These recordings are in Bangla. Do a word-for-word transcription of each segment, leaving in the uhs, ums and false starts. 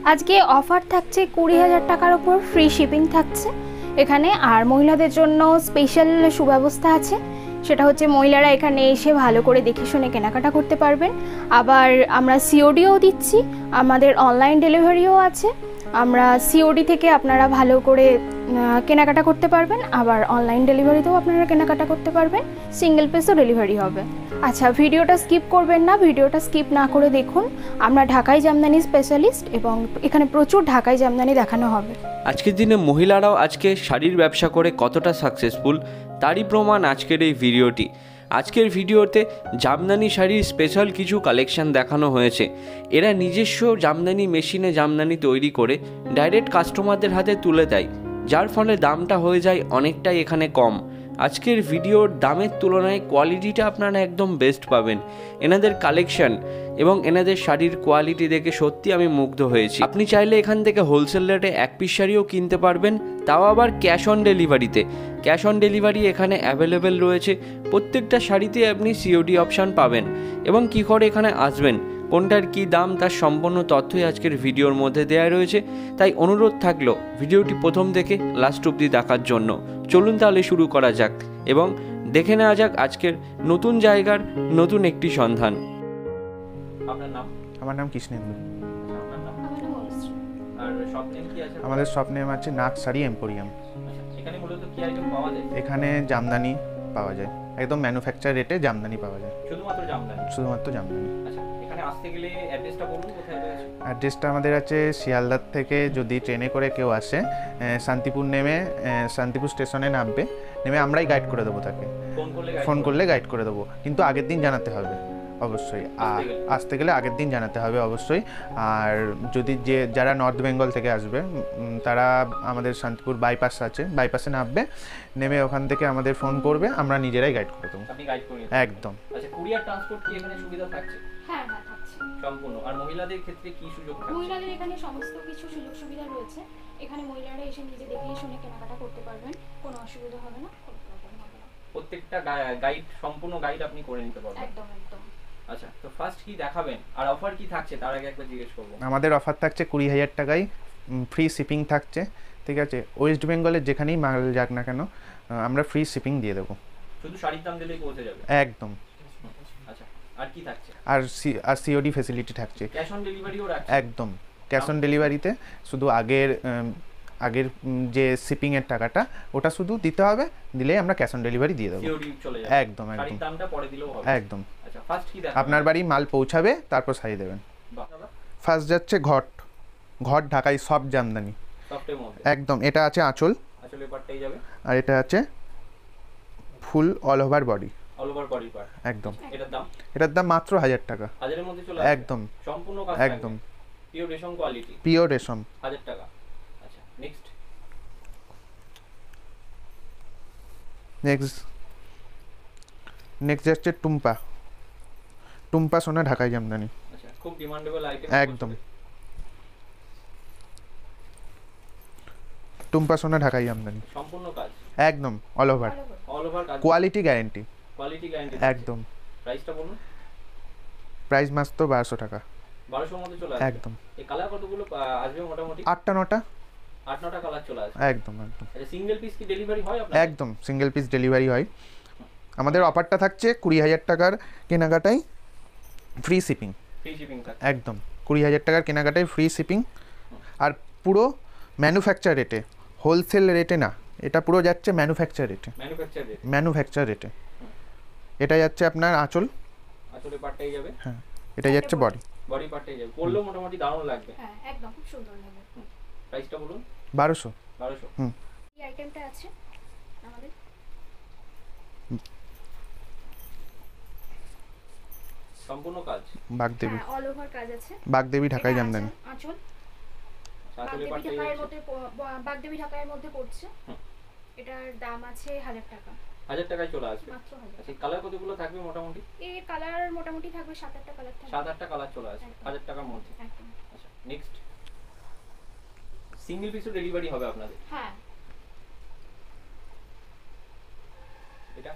আজকে অফার থাকছে কুড়ি হাজার টাকার উপর ফ্রি শিপিং থাকছে এখানে। আর মহিলাদের জন্য স্পেশাল সুব্যবস্থা আছে, সেটা হচ্ছে মহিলারা এখানে এসে ভালো করে দেখে শুনে কেনাকাটা করতে পারবেন। আবার আমরা সিওডিও দিচ্ছি, আমাদের অনলাইন ডেলিভারিও আছে। আমরা সিওডি থেকে আপনারা ভালো করে কেনাকাটা করতে পারবেন, আবার অনলাইন ডেলিভারিতেও আপনারা কেনাকাটা করতে পারবেন। সিঙ্গেল পিসও ডেলিভারি হবে। আচ্ছা, ভিডিওটা স্কিপ করবেন না, ভিডিওটা স্কিপ না করে দেখুন। আমরা ঢাকাই জামদানি স্পেশালিস্ট এবং এখানে প্রচুর ঢাকাই জামদানি দেখানো হবে। আজকের দিনে মহিলারাও আজকে শাড়ির ব্যবসা করে কতটা সাকসেসফুল তারই প্রমাণ আজকের এই ভিডিওটি। আজকের ভিডিওতে জামদানি শাড়ির স্পেশাল কিছু কালেকশন দেখানো হয়েছে। এরা নিজস্ব জামদানি মেশিনে জামদানি তৈরি করে ডাইরেক্ট কাস্টমারদের হাতে তুলে দেয়, যার ফলে দামটা হয়ে যায় অনেকটাই এখানে কম। আজকের ভিডিওর দামের তুলনায় কোয়ালিটিটা আপনারা একদম বেস্ট পাবেন। এনাদের কালেকশন এবং এনাদের শাড়ির কোয়ালিটি দেখে সত্যি আমি মুগ্ধ হয়েছি। আপনি চাইলে এখান থেকে হোলসেল রেটে এক পিস শাড়িও কিনতে পারবেন, তাও আবার ক্যাশ অন ডেলিভারিতে। ক্যাশ অন ডেলিভারি এখানে অ্যাভেলেবেল রয়েছে। প্রত্যেকটা শাড়িতে আপনি সিওডি অপশান পাবেন। এবং কী করে এখানে আসবেন, কোনটার কী দাম, তার সম্পূর্ণ তথ্যই আজকের ভিডিওর মধ্যে দেওয়া রয়েছে। তাই অনুরোধ থাকলো ভিডিওটি প্রথম থেকে লাস্ট অবধি দেখার জন্য। চলুন তাহলে শুরু করা যাক এবং দেখে নেওয়া যাক আজকের নতুন জায়গার নতুন একটি সন্ধান। আপনার নাম? আমার নাম কৃষ্ণেন্দু। আর শপ নেম কি আছে? আমাদের শপ নেম আছে নাথ শাড়ি এম্পোরিয়াম। এখানে মূলত কি আইটেম পাওয়া যায়? এখানে জামদানি পাওয়া যায়, একদম ম্যানুফ্যাকচার রেটে জামদানি পাওয়া যায়। শুধুমাত্র জামদানি? শুধুমাত্র জামদানি। আচ্ছা, এখানে আসতে গেলে অ্যাড্রেসটা বলুন, কোথায় রয়েছে? অ্যাড্রেসটা আমাদের আছে শিয়ালদার থেকে যদি ট্রেনে করে কেউ আসে, শান্তিপুর নেমে শান্তিপুর স্টেশনে নামবে, নেমে আমরাই গাইড করে দেবো তাকে। ফোন করলে গাইড করে দেবো, কিন্তু আগের দিন জানাতে হবে অবশ্যই। আর আসতে গেলে আগের দিন জানাতে হবে অবশ্যই। আর যদি যে যারা নর্থ বেঙ্গল থেকে আসবে তারা আমাদের শান্তিপুর বাইপাস আছে, বাইপাসে নামবে, নেমে ওখান থেকে আমাদের ফোন করবে, আমরা নিজেরাই গাইড করে দেবো। আপনি গাইড করে দেবেন? একদম। আচ্ছা, কুরিয়ার ট্রান্সপোর্ট কি এখানে সুবিধা থাকছে? হ্যাঁ হ্যাঁ থাকছে সম্পূর্ণ। আর মহিলাদের ক্ষেত্রে কি সুযোগ থাকছে? মহিলাদের এখানে সমস্ত কিছু সুযোগ সুবিধা রয়েছে। এখানে মহিলারা এসে নিজে দেখে শুনে কেনাকাটা করতে পারবেন, কোনো অসুবিধা হবে না, কোনো প্রবলেম হবে না। প্রত্যেকটা গাইড, সম্পূর্ণ গাইড আপনি করে নিতে পারবেন? একদম একদম। আচ্ছা, তো ফার্স্ট কি দেখাবেন আর অফার কি থাকছে তার আগে একবার জিজ্ঞেস করব। আমাদের অফার থাকছে কুড়ি হাজার টাকায় ফ্রি শিপিং থাকছে, ঠিক আছে? ওয়েস্ট বেঙ্গলের যেখানেই মাল যাক না কেন আমরা ফ্রি শিপিং দিয়ে দেবো। শুধু শাড়ির দাম দিলেই পৌঁছে যাবে? একদম। আচ্ছা, আর কি থাকছে? আর আর সিওডি ফ্যাসিলিটি থাকছে। ক্যাশ অন ডেলিভারিও রাখছে? একদম। ক্যাশ অন ডেলিভারিতে শুধু আগের আগের যে শিপিং এর টাকাটা ওটা শুধু দিতে হবে, দিলেই আমরা ক্যাশ অন ডেলিভারি দিয়ে দেবো। সিওডি চলে যাবে? একদম একদম। শাড়ির দামটা পরে দিলেও হবে? একদম। আচ্ছা, ফার্স্ট কি দেখাবেন? আপনার বাড়ি মাল পৌঁছাবে, তারপর শাড়ি দেবেন। ফার্স্ট যাচ্ছে ঘট। ঘট ঢাকাই সফট জামদানি। সফটের মধ্যে? একদম। এটা আছে আঁচল। আঁচলের পাটটাই যাবে। আর এটা আছে full all over body. All over body part? একদম। এটার দাম? এটার দাম মাত্র হাজার টাকা। হাজারের মধ্যে চলে আসবে? একদম। সম্পূর্ণ কাজ? একদম। পিওর রেশম কোয়ালিটি? পিওর রেশম। হাজার টাকা। আচ্ছা, নেক্সট? নেক্সট নেক্সট যাচ্ছে টুম্পা। টুম্পা সোনা ঢাকাই জামদানি। আচ্ছা, খুব ডিমান্ডেবল আইটেম। একদম। টুম্পা সোনা ঢাকাই জামদানি। সম্পূর্ণ কাজ? একদম। All over. অল ওভার কাজ? Quality guarantee. Quality guarantee? একদম। প্রাইসটা বলুন। প্রাইস মাত্র বারোশো টাকা। বারোশো এর মধ্যে চলে আসবে? একদম। এই কালার কতগুলো আসবে মোটামুটি? আটটা নটা। আট নটা কালার চলে আসবে? একদম একদম। আচ্ছা, সিঙ্গেল পিস কি ডেলিভারি হয় আপনাদের? একদম, সিঙ্গেল পিস ডেলিভারি হয়। আমাদের অফারটা থাকছে কুড়ি হাজার টাকার কেনাকাটায় ফ্রি শিপিং। ফ্রি শিপিং থাকে? একদম। কুড়ি হাজার টাকার কেনাকাটায় ফ্রি শিপিং। আর পুরো ম্যানুফ্যাকচার রেটে, হোলসেল রেটে না, এটা পুরো যাচ্ছে ম্যানুফ্যাকচার রেটে। ম্যানুফ্যাকচার রেটে? ম্যানুফ্যাকচার রেটে। এটা যাচ্ছে আপনার আঁচল। আঁচলের পাটটাই যাবে? হ্যাঁ। এটা যাচ্ছে বডি। বডি পাটটাই যাবে। পরলেও মোটামুটি দারুণ লাগবে? হ্যাঁ, একদম খুব সুন্দর লাগবে। প্রাইসটা বলুন। বারোশো। বারোশো। হুম। এই আইটেমটা আছে আমাদের সম্পূর্ণ কাজ? বাগদেবী। হ্যাঁ, অল ওভার কাজ আছে। বাগদেবী ঢাকাই জামদানি। আঁচল আঁচলের পাটটাই ঢাকাইয়ের মধ্যে, বাগদেবী ঢাকাইয়ের মধ্যে পড়ছে। এটার দাম আছে হাজার টাকা। হাজার টাকায় চলে আসবে? মাত্র হাজার। আচ্ছা, কালার কতগুলো থাকবে মোটামুটি? এই কালার মোটামুটি থাকবে সাত আটটা কালার থাকবে। সাত আটটা কালার চলে আসবে হাজার টাকার মধ্যে? একদম। আচ্ছা, নেক্সট? সিঙ্গেল পিসও ডেলিভারি হবে আপনাদের? হ্যাঁ। এটা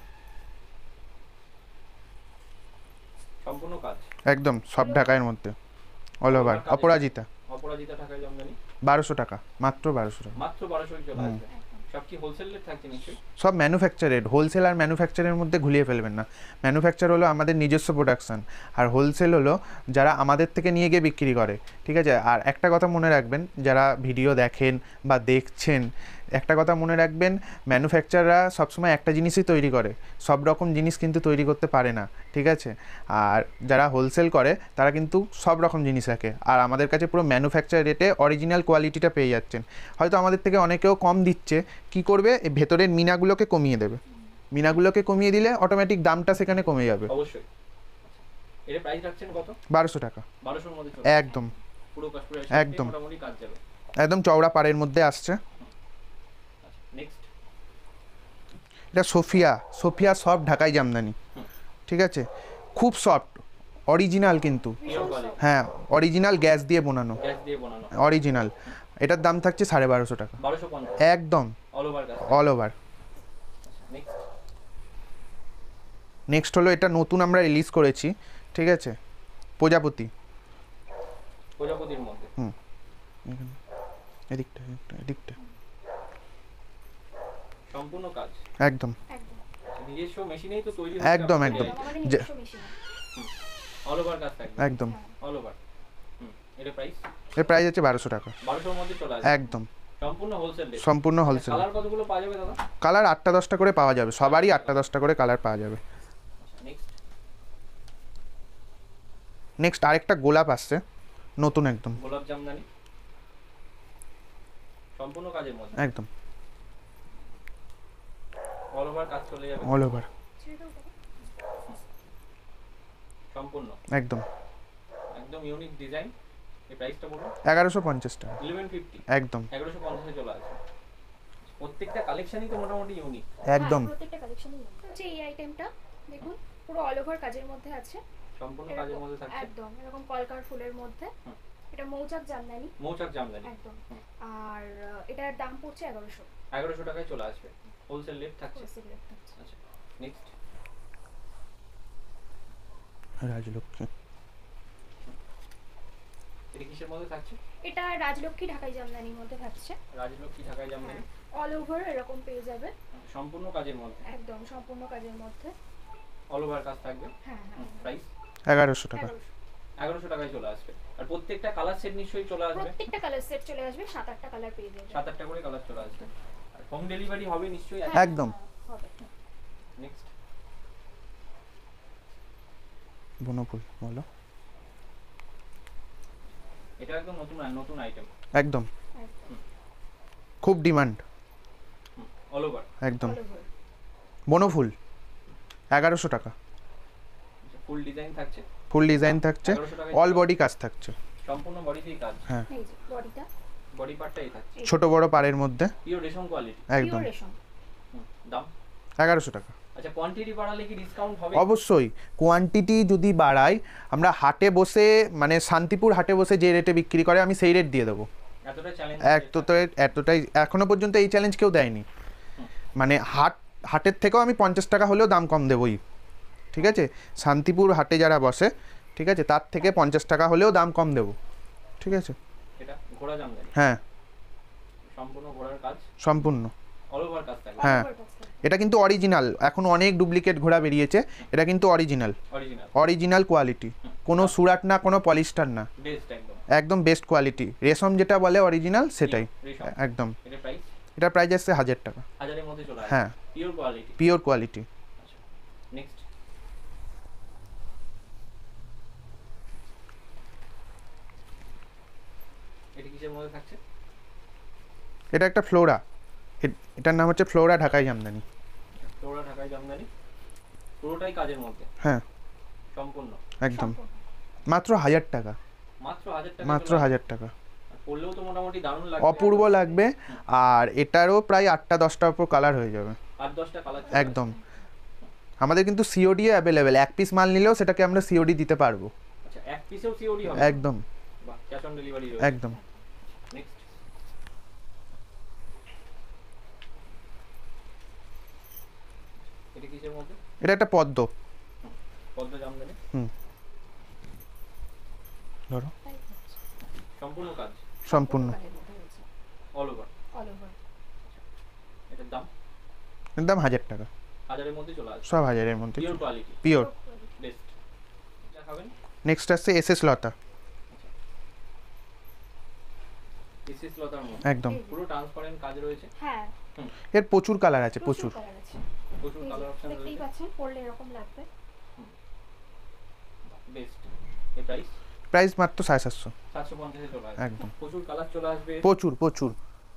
সম্পূর্ণ কাজ? একদম সব ঢাকাইয়ের মধ্যে, অল ওভার। অপরাজিতা। অপরাজিতা ঢাকাই জামদানি বারোশো টাকা, মাত্র বারোশো টাকা। মাত্র বারোশো চলে আসবে। সব কি হোলসেল রেট থাকছে নিশ্চয়ই? সব ম্যানুফ্যাকচার রেট। হোলসেল আর ম্যানুফ্যাকচারের মধ্যে ঘুলিয়ে ফেলবেন না। ম্যানুফ্যাকচার হলো আমাদের নিজস্ব প্রোডাকশান, আর হোলসেল হলো যারা আমাদের থেকে নিয়ে গিয়ে বিক্রি করে, ঠিক আছে? আর একটা কথা মনে রাখবেন, যারা ভিডিও দেখেন বা দেখছেন, একটা কথা মনে রাখবেন, ম্যানুফ্যাকচাররা সবসময় একটা জিনিসই তৈরি করে, সব রকম জিনিস কিন্তু তৈরি করতে পারে না, ঠিক আছে? আর যারা হোলসেল করে তারা কিন্তু সব রকম জিনিস রাখে, আর আমাদের কাছে পুরো ম্যানুফ্যাকচার রেটে অরিজিনাল কোয়ালিটিটা পেয়ে যাচ্ছেন। হয়তো আমাদের থেকে অনেকেও কম দিচ্ছে, কি করবে, এই ভেতরের মিনাগুলোকে কমিয়ে দেবে। মিনাগুলোকে কমিয়ে দিলে অটোমেটিক দামটা সেখানে কমে যাবে। অবশ্যই। এর প্রাইস রাখছেন কত? বারোশো টাকা। বারোশো এর মধ্যে চলে একদম পুরো কাস্টমার একদম মোটামুটি কাজ যাবে। একদম চওড়া পাড়ের মধ্যে আসছে। নেক্সট এটা সোফিয়া, সোফিয়া সফট ঢাকাই জামদানি, ঠিক আছে? খুব সফট, অরিজিনাল কিন্তু, হ্যাঁ অরিজিনাল গ্যাস দিয়ে বানানো, গ্যাস দিয়ে বানানো অরিজিনাল। এটার দাম থাকছে সাড়ে বারোশো টাকা, বারোশো পঞ্চাশ একদম অল ওভার কাজ। All over. নেক্সট নেক্সট হলো এটা নতুন আমরা রিলিজ করেছি, ঠিক আছে? প্রজাপতি। প্রজাপতির মধ্যে হুম এদিকটা এদিকটা এদিকটা সম্পূর্ণ কাজ একদম একদম নিজস্ব মেশিনেই তো তৈরি একদম একদম আমাদের যে- নিজস্ব মেশিন। অল ওভার কাজ থাকবে একদম। All over. হুম এর প্রাইস এর প্রাইস আছে বারোশো টাকা, বারোশো এর মধ্যে চলে আসবে। একদম সম্পূর্ণ হোলসেল রেট। সম্পূর্ণ হোলসেল। কালার কতগুলো পাওয়া যাবে দাদা? কালার আটটা দশটা করে পাওয়া যাবে, সবারই আটটা দশটা করে কালার পাওয়া যাবে। নেক্সট নেক্সট আরেকটা গোলাপ আসছে নতুন, একদম গোলাপ জামদানি সম্পূর্ণ কাজের মধ্যে, একদম অল ওভার কাজ চলে যাবে অল ওভার সম্পূর্ণ, একদম একদম ইউনিক ডিজাইন। এই প্রাইসটা বলুন। এগারোশো পঞ্চাশ টাকা, এগারোশো পঞ্চাশ একদম এগারোশো পঞ্চাশ এ চলে আসবে। প্রত্যেকটা কালেকশনই তো মোটামুটি ইউনিক। একদম হ্যাঁ, প্রত্যেকটা কালেকশনই হচ্ছে। এই আইটেমটা দেখুন পুরো অল ওভার কাজের মধ্যে আছে, সম্পূর্ণ কাজের এরকম- মধ্যে থাকছে। একদম এরকম কলকার ফুলের মধ্যে। হুম। এটা মৌচাক জামদানি মৌচাক জামদানি একদম। আর আহ, এটার দাম পড়ছে এগারোশো এগারোশো টাকায় চলে আসবে, হোলসেল রেট থাকছে। হোলসেল রেট থাকছে। আচ্ছা নেক্সট রাজলক্ষ্মী। এটা কিসের মধ্যে থাকছে? এটা রাজলক্ষ্মী ঢাকাই জামদানির মধ্যে থাকছে। রাজলক্ষ্মী ঢাকাই জামদানি অল ওভার এরকম পেয়ে যাবে, সম্পূর্ণ কাজের মধ্যে, একদম সম্পূর্ণ কাজের মধ্যে। অল ওভার কাজ থাকবে। হ্যাঁ হ্যাঁ প্রাইস এগারোশো টাকা, এগারোশো। এগারোশো টাকায় চলে আসবে। আর প্রত্যেকটা কালার সেট নিশ্চয়ই চলে আসবে, প্রত্যেকটা কালার সেট চলে আসবে, সাত আটটা কালার পেয়ে যাবে। সাত আটটা করে কালার চলে আসবে। আর হোম ডেলিভারি হবে নিশ্চয়ই। হ্যাঁ, একদম। হবে। নেক্সট বনফুল বলো, এটা একদম নতুন নতুন আইটেম, একদম একদম খুব ডিমান্ড, অল ওভার একদম all over। বনফুল এগারোশো টাকা, ফুল ডিজাইন থাকছে, ফুল ডিজাইন থাকছে, এগারোশো টাকায় অল বডি কাজ থাকছে, সম্পূর্ণ বডিতেই কাজ, হ্যাঁ এই যে বডিটা বডি পার্টটাই থাকছে, ছোট বড় পাড়ের মধ্যে, পিওর রেশম কোয়ালিটি, একদম পিওর রেশম। দাম এগারোশো টাকা। আচ্ছা কোয়ান্টিটি বাড়ালে কি ডিসকাউন্ট হবে? অবশ্যই কোয়ান্টিটি যদি বাড়াই, আমরা হাটে বসে মানে শান্তিপুর হাটে বসে যে রেটে বিক্রি করে আমি সেই রেট দিয়ে দেবো। এতটা চ্যালেঞ্জ এতটাই এতটাই এখনো পর্যন্ত এই চ্যালেঞ্জ কেউ দেয়নি, মানে হাট হাটের থেকেও আমি পঞ্চাশ টাকা হলেও দাম কম দেবই, ঠিক আছে? শান্তিপুর হাটে যারা বসে, ঠিক আছে, তার থেকে পঞ্চাশ টাকা হলেও দাম কম দেবো, ঠিক আছে? এটা ঘোড়া জামদানি হ্যাঁ সম্পূর্ণ ঘোড়ার কাজ, সম্পূর্ণ, অল ওভার কাজ থাকবে, হ্যাঁ all over কাজ থাকবে। এটা কিন্তু অরিজিনাল, এখন অনেক ডুপ্লিকেট ঘোড়া বেরিয়েছে, এটা কিন্তু অরিজিনাল, অরিজিনাল অরিজিনাল কোয়ালিটি, কোনো সুরাট না, কোনো পলিস্টার না, বেস্ট একদম, একদম বেস্ট কোয়ালিটি, রেশম যেটা বলে অরিজিনাল সেটাই, রেশম। একদম। এটা প্রাইস এটা প্রাইস আসছে হাজার টাকা, হাজারের মধ্যে চলে আসবে, হ্যাঁ পিওর কোয়ালিটি। Pure quality. আচ্ছা নেক্সট এটা কিসের মধ্যে থাকছে? এটা একটা ফ্লোরা, এ- এটার নাম হচ্ছে ফ্লোরা ঢাকাই জামদানি, তোরা ঢাকায় জামদানি পুরোটাই কাজের মধ্যে, হ্যাঁ সম্পূর্ণ একদম সম্পূর্ণ। মাত্র হাজার টাকা, মাত্র হাজার টাকা মাত্র চলে হাজার টাকা, আসবে। আর পড়লেও তো মোটামুটি দারুণ লাগবে, অপূর্ব লাগবে। আর এটারও প্রায় আটটা দশটার উপর কালার হয়ে যাবে, আট দশটা কালার একদম। আমাদের কিন্তু সিওডি অ্যাভেলেবেল, এক পিস মাল নিলেও সেটাকে আমরা সিওডি দিতে পারবো, আচ্ছা এক পিসেও সিওডি হবে একদম বাহ, ক্যাশ অন ডেলিভারি একদম। নেক্সট এটা কিসের মধ্যে? এটা একটা পদ্ম, পদ্ম জামদানি হুম ধরো সম্পূর্ণ কাজ, সম্পূর্ণ অল ওভার। All over. এটার দাম এর দাম হাজার টাকা, হাজারের মধ্যে চলে আসবে, সব হাজারের মধ্যে, পিওর কোয়ালিটি, পিওর। বেস্ট। দেখাবেন নেক্সট আসছে এস এস লতা, এসএস লতার মধ্যে একদম পুরো ট্রান্সপারেন্ট কাজ রয়েছে। হ্যাঁ, এর প্রচুর কালার আছে, প্রচুর। কালার আছে, প্রচুর এই যে, কালার অপশন দেখতেই রয়েছে, পাচ্ছেন পরলে এরকম লাগবে। বেস্ট। এর প্রাইস প্রাইস মাত্র সাড়ে সাতশো, সাতশো পঞ্চাশ এ চলে আসবে, একদম। প্রচুর কালার চলে আসবে, প্রচুর প্রচুর।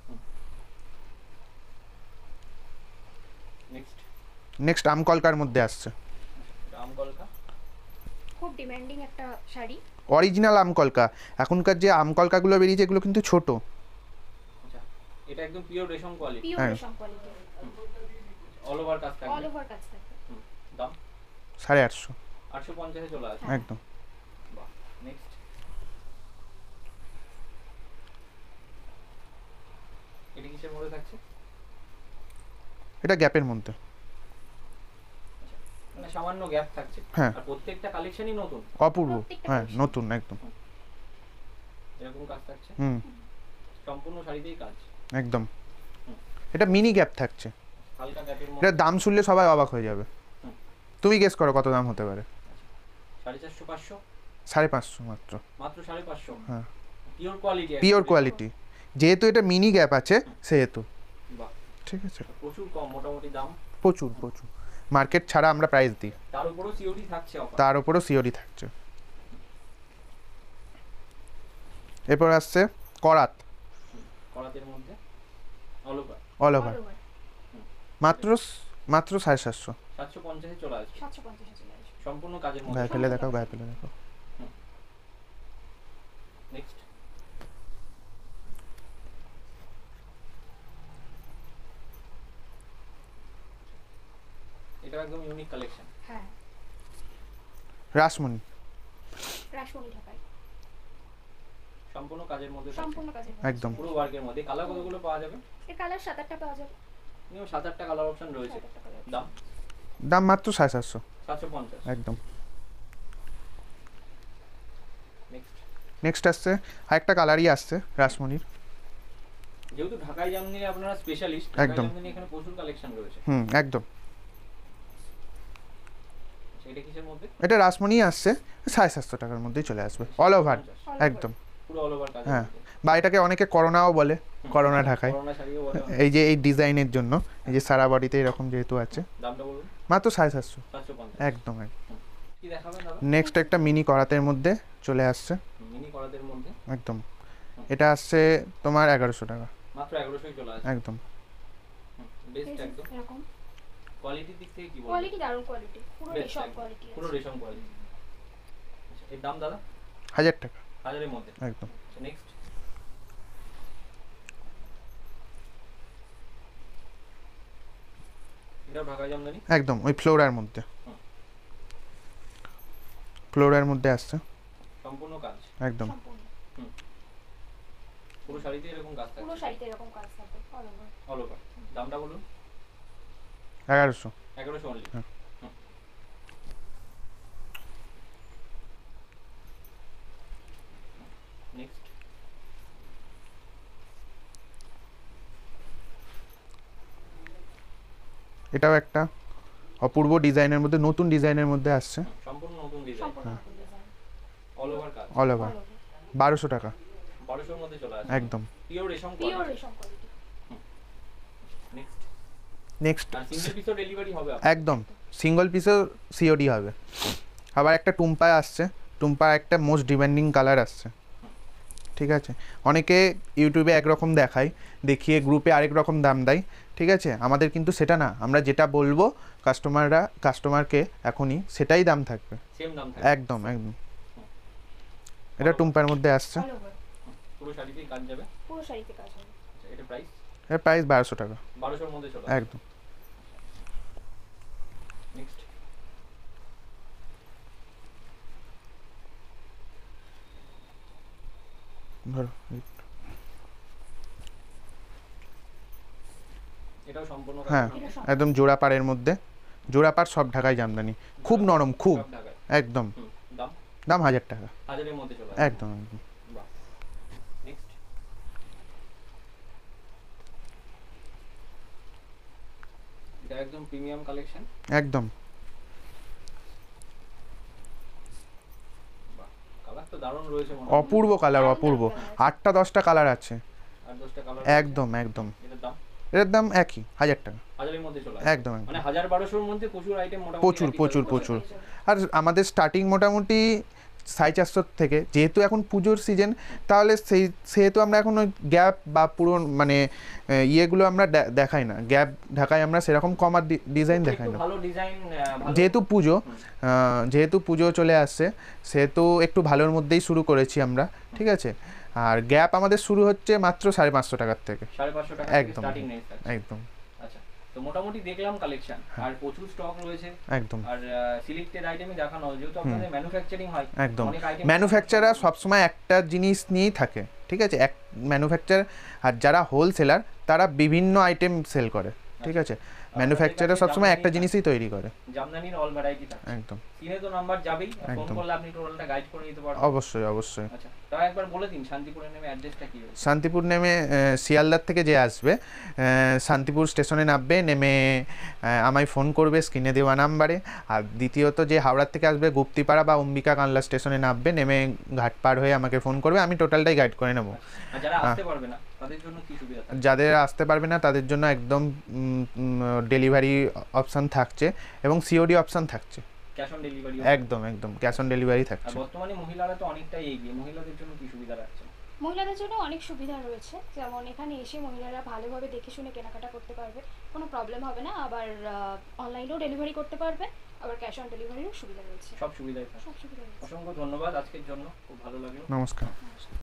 নেক্সট নেক্সট আমকলকার মধ্যে আসছে, আমকলকা, খুব ডিমান্ডিং একটা শাড়ি। অরিজিনাল আমকলকা। এখনকার যে আমকলকাগুলো বেরিয়েছে এগুলো কিন্তু ছোট। আচ্ছা এটা একদম পিওর রেশম কোয়ালিটি, পিওর হ্যাঁ। রেশম কোয়ালিটি, অল ওভার কাজ অল থাকবে, ওভার কাজ থাকবে। হুম, দাম সাড়ে আটশো, আটশো পঞ্চাশ এ চলে আসবে, একদম। বাহ। নেক্সট এটা কিসের মধ্যে থাকছে? এটা গ্যাপের মধ্যে, মানে সামান্য গ্যাপ থাকছে, হ্যাঁ। আর প্রত্যেকটা কালেকশনই নতুন, অপূর্ব, প্রত্যেকটা হ্যাঁ collection। নতুন একদম। এরকম কাজ থাকছে, হুম, সম্পূর্ণ শাড়িতেই কাজ, একদম। এটা মিনি গ্যাপ থাকছে। হালকা গ্যাপের এটা মধ্যে, দাম শুনলে সবাই অবাক হয়ে যাবে। হুম। তুমি গেস করো কত দাম হতে পারে? সাড়ে চারশো পাঁচশো, সাড়ে পাঁচশো মাত্র, মাত্র সাড়ে পাঁচশো, হ্যাঁ। পিওর কোয়ালিটি, পিওর কোয়ালিটি, যেহেতু এটা মিনি গ্যাপ আছে সেহেতু, বাহ। ঠিক আছে। প্রচুর কম, মোটামুটি দাম, প্রচুর প্রচুর, মার্কেট ছাড়া আমরা প্রাইস দিই, তার উপরও সিওডি থাকছে অফার, তার উপরও সিওরি থাকছে। এরপর আসছে করাত, করাতের মধ্যে all over, all over, All over, মাত্র মাত্র সাড়ে সাতশো। সাতশো পঞ্চাশে চলে আসবে, সাতশো পঞ্চাশে চলে আসবে। সম্পূর্ণ কাজের মধ্যে। গায়ে ফেলে দেখাও, গায়ে ফেলে দেখাও। নেক্সট এটা একদম ইউনিক কালেকশন, হ্যাঁ, রাসমণি, রাসমণি ঢাকায়, সম্পূর্ণ কাজের মধ্যে থাকছে, সম্পূর্ণ কাজের একদম। পুরো ওয়ার্কের মধ্যে। কালার কতগুলো পাওয়া যাবে? এর কালার সাত আটটা পাওয়া যাবে, মিনিমাম সাত আটটা কালার অপশন রয়েছে, সাত আটটা কালার। দাম দাম মাত্র সাড়ে সাতশো, সাতশো পঞ্চাশ, একদম। নেক্সট নেক্সট আসছে আরেকটা কালারই আসছে রাসমণির, যেহেতু ঢাকাই জামদানি আপনারা স্পেশালিস্ট, একদম। জামদানি এখানে প্রচুর কালেকশন রয়েছে, হুম, একদম। এটা কিসের মধ্যে? এটা রাসমণি আসছে সাড়ে সাতশো টাকার মধ্যেই চলে আসবে, অল ওভার, একদম। পুরো অল ওভার কাজ, হ্যাঁ, বা এটাকে অনেকে করোনাও বলে, করোনা ঢাকায়। করোনা শাড়িও বলে, এই যে এই ডিজাইনের জন্য, এই যে সারা বডিতে এরকম যেহেতু আছে, দামটা বলুন। মাত্র সাড়ে সাতশো, সাতশো পঞ্চাশ, একদম একদম। কি দেখাবেন দাদা? নেক্সট একটা মিনি করাতের মধ্যে চলে আসছে, মিনি করাতের মধ্যে একদম। এটা আসছে তোমার এগারোশো টাকা, মাত্র এগারোশোই চলে আসবে, একদম। বেস্ট একদম। এরকম কোয়ালিটির দিক থেকে কি বলবো? কোয়ালিটি দারুণ কোয়ালিটি, পুরো Best রেশম একদম, কোয়ালিটি পুরো রেশম কোয়ালিটি। এর দাম দাদা? হাজার টাকা, হাজারের মধ্যে, একদম। নেক্সট এটাও ঢাকাই জামদানি, একদম ওই ফ্লোরার মধ্যে, হুম। ফ্লোরার মধ্যে আসছে, সম্পূর্ণ কাজ, একদম। সম্পূর্ণ, পুরো শাড়িতে এরকম কাজ পুরো থাকছে, শাড়িতে এরকম কাজ থাকবে, অল ওভার। All over. দামটা বলুন। এগারোশো, এগারোশো অনলি, হ্যাঁ। নেক্সট এটাও একটা অপূর্ব ডিজাইনের মধ্যে, নতুন ডিজাইনের মধ্যে আসছে, সম্পূর্ণ নতুন ডিজাইন, সম্পূর্ণ নতুন ডিজাইন, অল ওভার কাজ, অল ওভার, অল ওভার, বারোশো টাকা, বারোশোর মধ্যে চলে আসবে, একদম। পিওর রেশম পিওর কোয়ালিটি। রেশম কোয়ালিটি। নেক্সট নেক্সট আর সিঙ্গেল পিসও ডেলিভারি হবে আপনার? একদম সিঙ্গল পিসেও সিওডি হবে। আবার একটা টুম্পায় আসছে, টুম্পা একটা মোস্ট ডিমান্ডিং কালার আসছে, ঠিক আছে। অনেকে ইউটিউবে একরকম দেখায়, দেখিয়ে গ্রুপে আরেক রকম দাম দেয়, ঠিক আছে। আমাদের কিন্তু সেটা না, আমরা যেটা বলবো কাস্টমাররা কাস্টমারকে এখনই সেটাই দাম থাকবে, সেম দাম থাকে, একদম একদম। এটা টুম্পার মধ্যে আসছে, অল ওভার, পুরো শাড়িতেই কাজ যাবে, পুরো শাড়িতে কাজ হবে। আচ্ছা, এটা প্রাইস এর প্রাইস বারোশো টাকা, বারোশোর মধ্যে চলে আসবে, একদম। নেক্সট ধরো এটাও সম্পূর্ণ হ্যাঁ, কাজ, এটা সব একদম জোড়াপাড়ের মধ্যে, জোড়াপাড় সব ঢাকায় জামদানি, খুব নরম, খুব, সব ঢাকায়, একদম। হুম, দাম দাম হাজার টাকা, হাজারের মধ্যে চলে আসবে, একদম একদম। বাহ। নেক্সট এটা একদম প্রিমিয়াম কালেকশন। একদম বাহ, কালার তো দারুণ রয়েছে মনে হয়। অপূর্ব কালার, অপূর্ব। আটটা দশটা কালার আছে। আর দশটা কালার একদম একদম। এটার দাম এর দাম একই, হাজার টাকা। হাজারের মধ্যে চলে একদম একদম। মানে হাজার বারোশোর মধ্যে প্রচুর আইটেম মোটামুটি প্রচুর একই প্রচুর দামে প্রচুর। পাওয়া যায়। আর আমাদের স্টার্টিং মোটামুটি সাড়ে চারশোর থেকে, যেহেতু এখন পুজোর সিজন, তাহলে সেই সেহেতু আমরা এখন ওই গ্যাপ বা পুরো মানে আহ, ইয়েগুলো আমরা দে- দেখাই না, গ্যাপ ঢাকায় আমরা সেরকম কমার ডিজাইন দেখাই একটু না। ভালো ডিজাইন, ভালো যেহেতু পুজো আহ, যেহেতু পুজো চলে আসছে, সেহেতু একটু ভালোর মধ্যেই শুরু করেছি আমরা, ঠিক আছে। আর গ্যাপ আমাদের শুরু হচ্ছে মাত্র সাড়ে পাঁচশো টাকার থেকে। সাড়ে পাঁচশো টাকা একদম স্টার্টিং রেঞ্জ থাকছে। একদম আচ্ছা, তো মোটামুটি দেখলাম কালেকশন, আর প্রচুর স্টক রয়েছে, একদম আর সিলেক্টেড আইটেমই দেখানো, যেহেতু আপনাদের ম্যানুফ্যাকচারিং হয় একদম। অনেক item ম্যানুফ্যাকচারার সবসময় একটা জিনিস নিয়েই থাকে, ঠিক আছে। এক ম্যানুফ্যাকচার, আর যারা হোলসেলার তারা বিভিন্ন আইটেম সেল করে, ঠিক আছে। ম্যানুফ্যাকচারার সবসময় একটা জিনিসই তৈরি করে। জামদানির অল ভ্যারাইটি থাকে। একদম স্ক্রিনে তো নাম্বার যাবেই, ফোন একদম। করলে আপনি টোটালটা গাইড করে নিতে পারবেন। অবশ্যই অবশ্যই। আচ্ছা, তাও একবার বলে দিন শান্তিপুরে নেমে অ্যাড্রেসটা কি হবে? শান্তিপুর নেমে আহ, শিয়ালদার থেকে যে আসবে, আহ, শান্তিপুর স্টেশনে নামবে, নেমে আহ, আমায় ফোন করবে স্ক্রিনে দেওয়া নাম্বারে। আর দ্বিতীয়ত যে হাওড়ার থেকে আসবে, গুপ্তিপাড়া বা অম্বিকা কানলা স্টেশনে নামবে, নেমে ঘাট পার হয়ে আমাকে ফোন করবে, আমি টোটালটাই গাইড করে নেবো। আর যারা আসতে পারবে না তাদের জন্য কি সুবিধা থাকে? যাদের আসতে পারবে না তাদের জন্য একদম ডেলিভারি অপশান থাকছে এবং সিওডি অপশান থাকছে। Cash on delivery? একদম একদম ক্যাশ অন ডেলিভারি আর থাকছে। বর্তমানে মহিলারা তো অনেকটাই এগিয়ে, মহিলাদের জন্য কি সুবিধা রাখছে? মহিলাদের জন্য অনেক সুবিধা রয়েছে, যেমন এখানে এসে মহিলারা ভালোভাবে দেখে শুনে কেনাকাটা করতে পারবে, কোনো প্রবলেম হবে না। আবার অনলাইনেও ডেলিভারি করতে পারবে, আবার ক্যাশ অন ডেলিভারিরও সুবিধা রয়েছে। সব সুবিধাই থাকে। সব সুবিধা রয়েছে। অসংখ্য ধন্যবাদ আজকের জন্য, খুব ভালো লাগলো। নমস্কার।